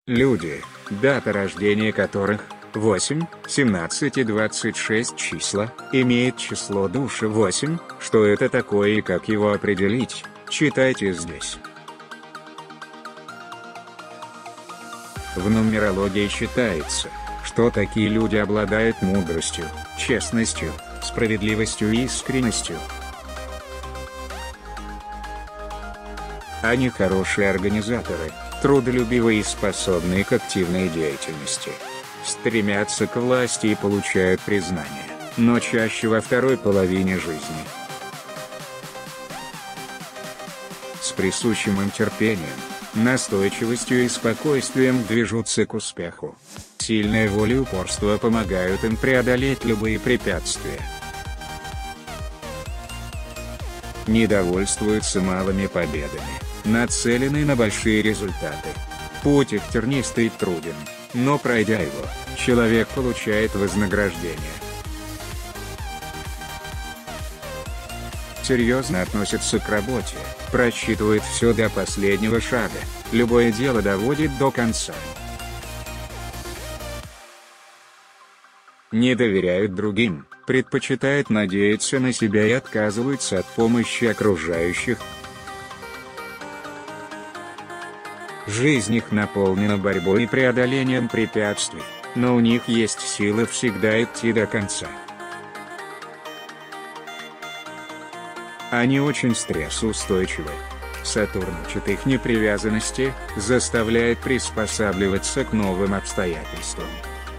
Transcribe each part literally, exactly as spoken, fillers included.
Люди, дата рождения которых восемь, семнадцать и двадцать шесть числа, имеет число души восемь. Что это такое и как его определить, читайте здесь. В нумерологии считается, что такие люди обладают мудростью, честностью, справедливостью и искренностью. Они хорошие организаторы, трудолюбивые и способные к активной деятельности. Стремятся к власти и получают признание, но чаще во второй половине жизни. С присущим им терпением, настойчивостью и спокойствием движутся к успеху. Сильная воля и упорство помогают им преодолеть любые препятствия. Не довольствуются малыми победами, нацелены на большие результаты. Путь их тернистый и труден, но пройдя его, человек получает вознаграждение. Серьезно относятся к работе, просчитывают все до последнего шага, любое дело доводит до конца. Не доверяют другим, предпочитают надеяться на себя и отказываются от помощи окружающих. Жизнь их наполнена борьбой и преодолением препятствий, но у них есть силы всегда идти до конца. Они очень стрессоустойчивы. Сатурн учит их непривязанности, заставляет приспосабливаться к новым обстоятельствам.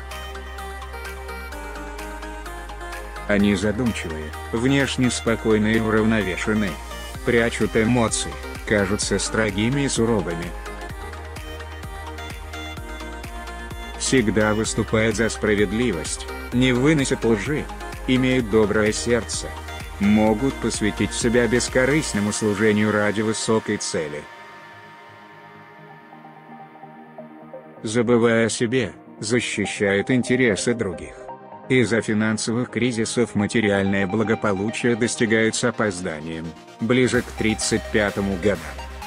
Они задумчивые, внешне спокойны и уравновешены. Прячут эмоции, кажутся строгими и суровыми. Всегда выступают за справедливость, не выносят лжи, имеют доброе сердце. Могут посвятить себя бескорыстному служению ради высокой цели. Забывая о себе, защищают интересы других. Из-за финансовых кризисов материальное благополучие достигают с опозданием, ближе к тридцать пятому годам.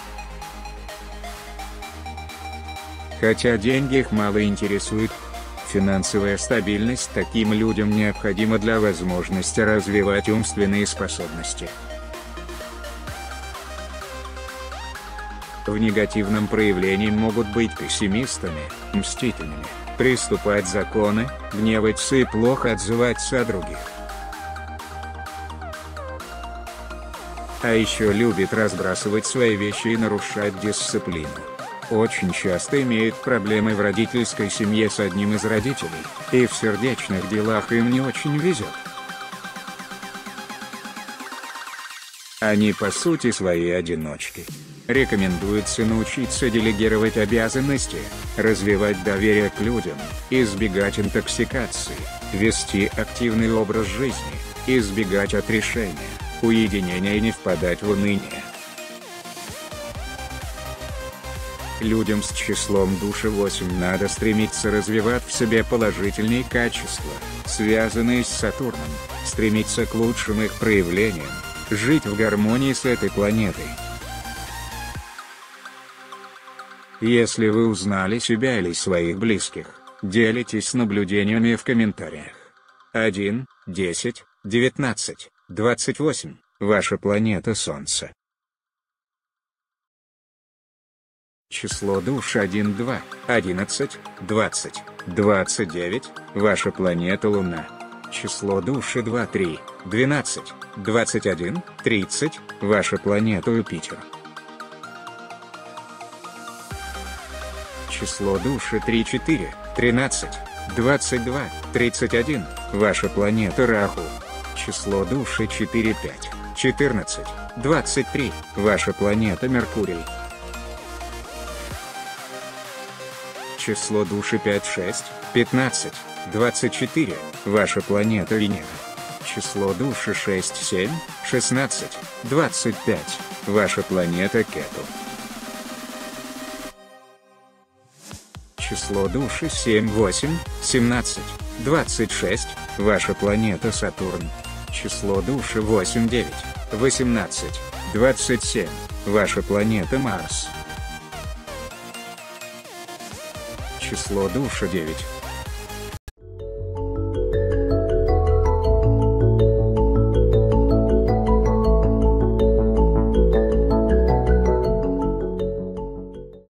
Хотя деньги их мало интересуют, финансовая стабильность таким людям необходима для возможности развивать умственные способности. В негативном проявлении могут быть пессимистами, мстительными, приступать законы, гневаться и плохо отзываться о других. А еще любит разбрасывать свои вещи и нарушать дисциплину. Очень часто имеют проблемы в родительской семье с одним из родителей, и в сердечных делах им не очень везет. Они по сути свои одиночки. Рекомендуется научиться делегировать обязанности, развивать доверие к людям, избегать интоксикации, вести активный образ жизни, избегать отрешения, уединения и не впадать в уныние. Людям с числом души восемь надо стремиться развивать в себе положительные качества, связанные с Сатурном, стремиться к лучшим их проявлениям, жить в гармонии с этой планетой. Если вы узнали себя или своих близких, делитесь наблюдениями в комментариях. один, десять, девятнадцать, двадцать восемь. Ваша планета Солнце. Число душ один, два, одиннадцать, двадцать, двадцать девять. Ваша планета Луна. Число души два, три, двенадцать, двадцать один, тридцать. Ваша планета Юпитер. Число души три, четыре, тринадцать, двадцать два, тридцать один. Ваша планета Раху. Число души четыре, пять, четырнадцать, двадцать три. Ваша планета Меркурий. Число души пять, шесть, пятнадцать, двадцать четыре. Ваша планета Венера. Число души шесть, семь, шестнадцать, двадцать пять. Ваша планета Кету. Число души семь, восемь, семнадцать, двадцать шесть. Ваша планета Сатурн. Число души восемь, девять, восемнадцать, двадцать семь. Ваша планета Марс. число душа девять.